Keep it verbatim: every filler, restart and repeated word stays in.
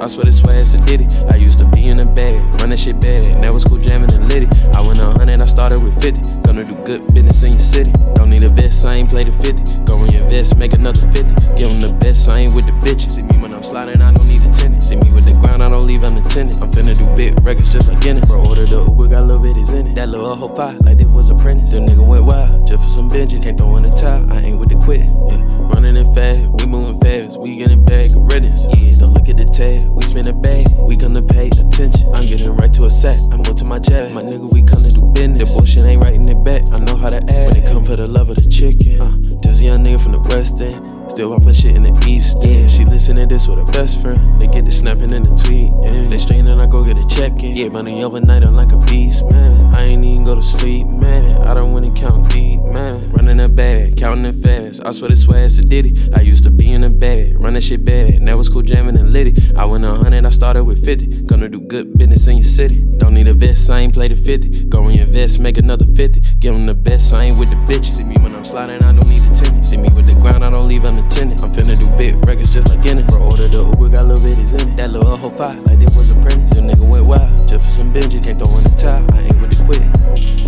I swear this way it's a ditty. I used to be in the bag, run that shit bad. Now it's cool jamming and litty. I went a hundred, I started with fifty. Gonna do good business in your city. Don't need a vest, I ain't played a fifty. Go in your vest, make another fifty. Give them the best, I ain't with the bitches. See me when I'm sliding, I don't need a tenant. See me with the ground, I don't leave unattended. I'm finna do big records just like Guinness. Bro, order the Uber, got little bitties in it. That little whole five, like it was apprentice. Them nigga went wild, just for some binges. Can't throw in the towel, I ain't with the quit. Yeah, running in fast, we moving fast. We getting back of riddance. Yeah, don't look at the tag, we spin a bag. We come to pay attention. I'm getting right to a sack, I move to my jazz. My nigga, we come to do business. The bullshit ain't writing it back, I know how to act. When it come for the love of the chicken, uh, just a young nigga from the West End. Still poppin' shit in the East End. She listen to this with her best friend. They get the snapping in the tweet. Yeah. They strainin', I go get a check-in. Yeah, money overnight, I'm like a beast, man. I ain't even go to sleep, man. I don't wanna count deep, man. Running that bag, counting it fast. I swear this way it's a ditty. I used to be in the bag, run that shit bad. Now it's cool jamming and litty. I went a hundred, I started with fifty. Gonna do good business in your city. Don't need a vest, I ain't played a fifty. Go in your vest, make another fifty. Give them the best, I ain't with the bitches. See me when I'm sliding, I don't need a tenant. See me with the ground, I don't leave unattended. I'm finna do big records just like Guinness. Bro, order the Uber, got little bitties in it. That little whole five, like it was apprentice. Them nigga went wild, just for some binges. Can't throw in the towel, I ain't with the quit.